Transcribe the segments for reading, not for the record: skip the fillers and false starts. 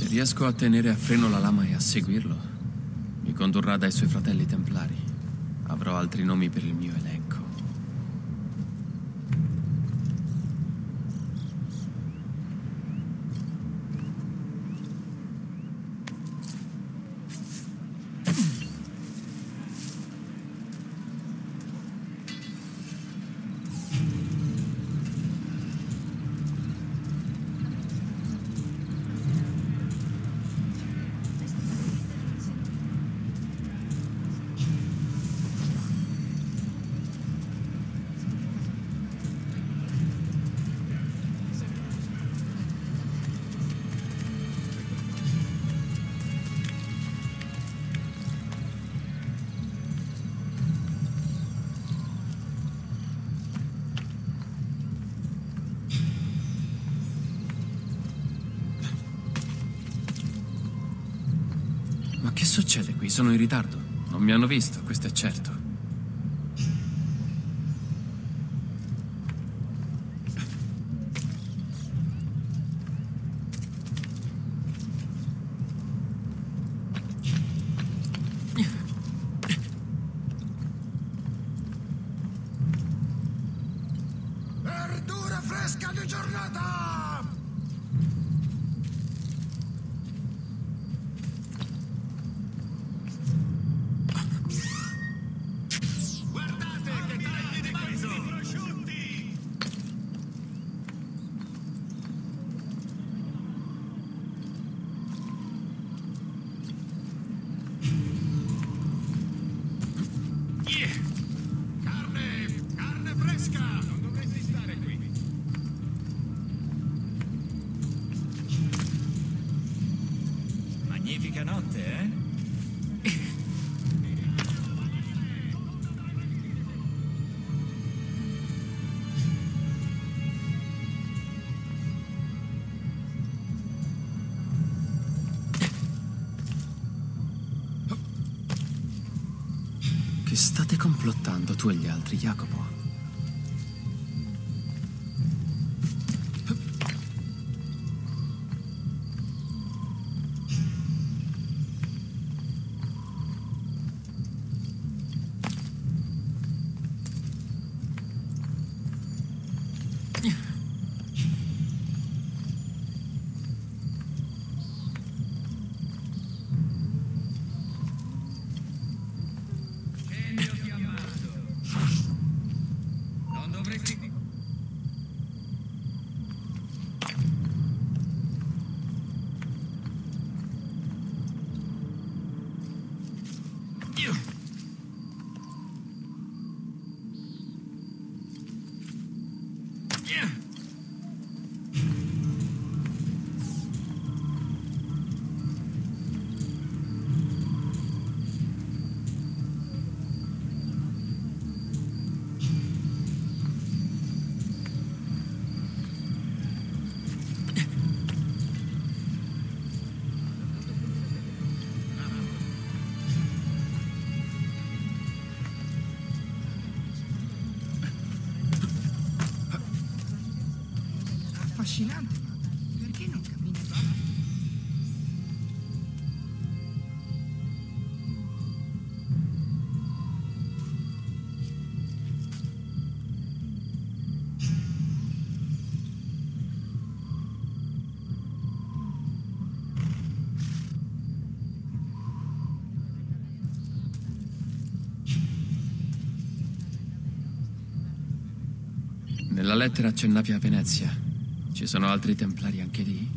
Se riesco a tenere a freno la lama e a seguirlo, mi condurrà dai suoi fratelli templari. Avrò altri nomi per il mio elenco. Che succede qui? Sono in ritardo. Non mi hanno visto, questo è certo. Verdura fresca di giornata! Magnifica notte, eh? Che state complottando tu e gli altri, Jacopo? Affascinante, ma perché non cammini qua? Nella lettera accennavi a Venezia. Ci sono altri templari anche lì?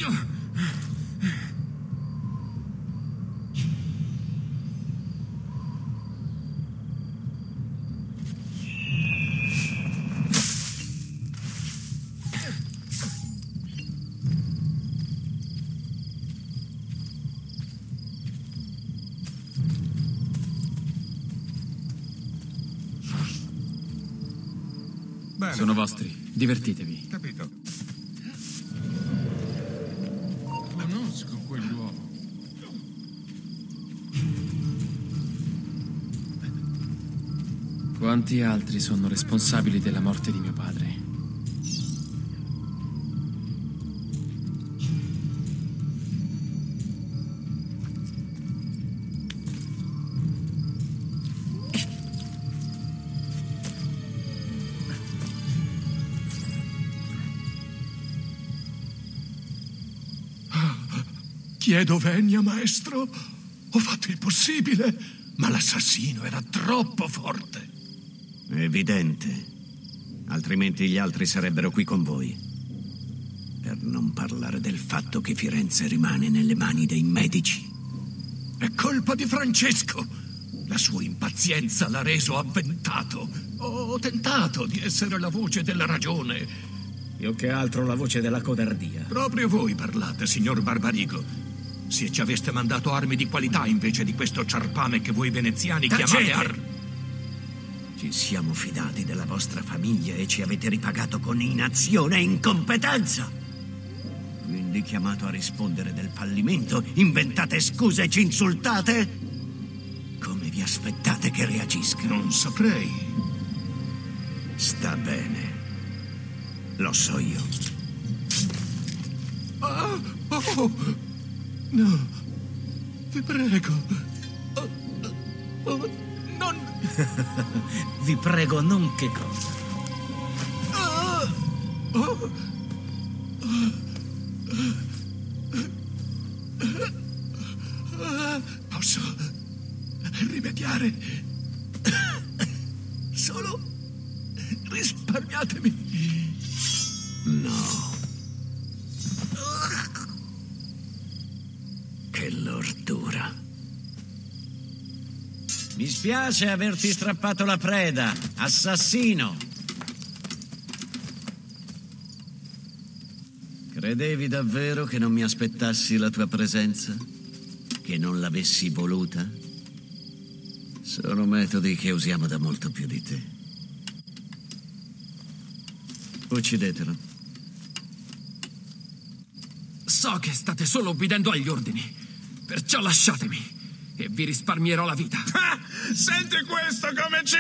Bene. Sono vostri, divertitevi. Capito. Conosco quell'uomo. Quanti altri sono responsabili della morte di mio padre? Chiedo venia, maestro. Ho fatto il possibile, ma l'assassino era troppo forte. Evidente. Altrimenti gli altri sarebbero qui con voi. Per non parlare del fatto che Firenze rimane nelle mani dei medici. È colpa di Francesco. La sua impazienza l'ha reso avventato. Ho tentato di essere la voce della ragione. Più che altro la voce della codardia. Proprio voi parlate, signor Barbarigo. Se ci aveste mandato armi di qualità invece di questo ciarpame che voi veneziani chiamate Ci siamo fidati della vostra famiglia e ci avete ripagato con inazione e incompetenza. Quindi, chiamato a rispondere del fallimento, inventate scuse e ci insultate? Come vi aspettate che reagisca? Non saprei. Sta bene. Lo so io. No, vi prego. Non... Vi prego, non che cosa? Posso rimediare? Solo risparmiatemi. No. Che lordura. Mi spiace averti strappato la preda, assassino. Credevi davvero che non mi aspettassi la tua presenza? Che non l'avessi voluta? Sono metodi che usiamo da molto più di te. Uccidetelo. So che state solo obbedendo agli ordini, perciò lasciatemi e vi risparmierò la vita. Ah, senti questo come ci...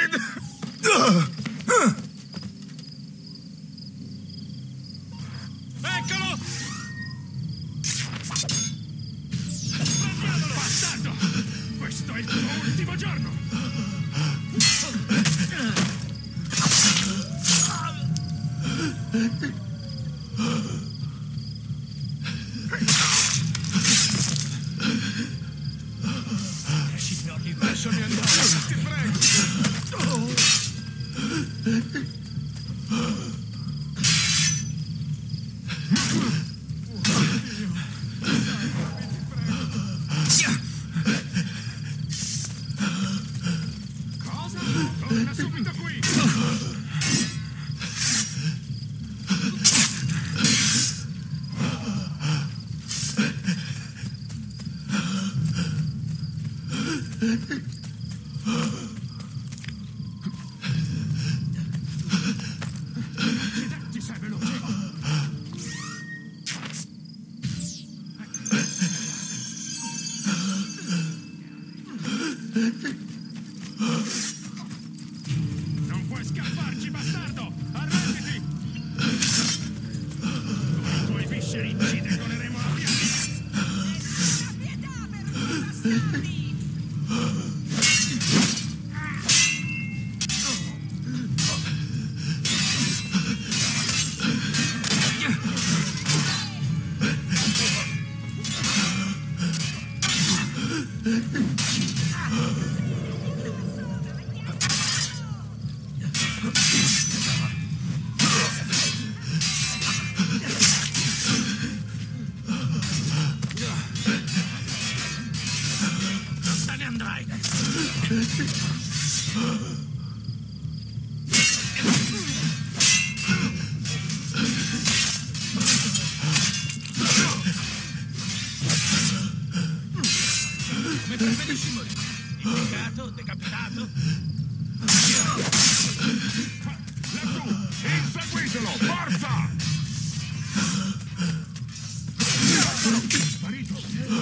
Eccolo! Prendiamolo, bastardo! Questo è il tuo ultimo giorno! Lasciami andare, ti prego! Cosa? Torna subito qui! Accidenti, sei veloce! Non puoi scapparci, bastardo! Arrenditi! Con i tuoi visceri ci decoleremo la pianta! Pietà per i bastardi! Impiccato, decapitato. Laggiù, inseguitelo, forza! Sparito.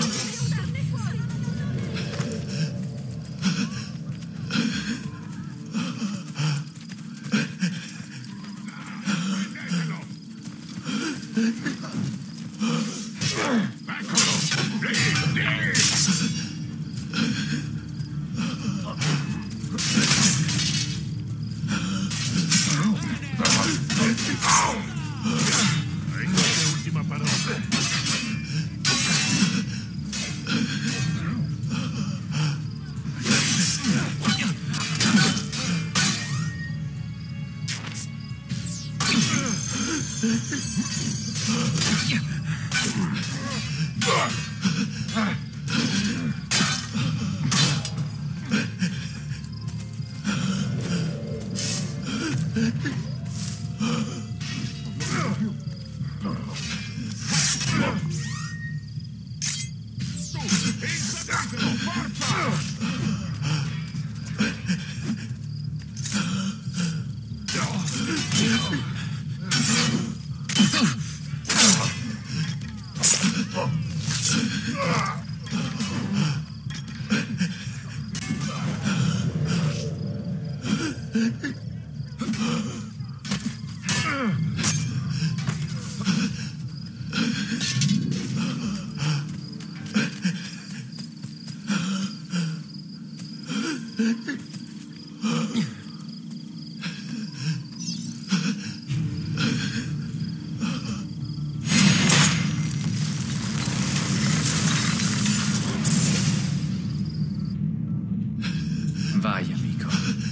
Vai, amico.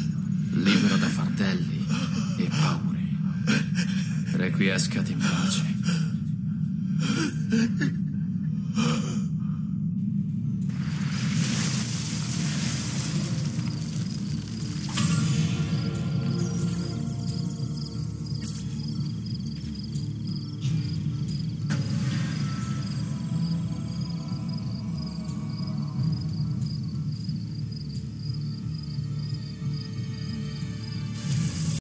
Libero da fardelli e paure. Requiescati in pace.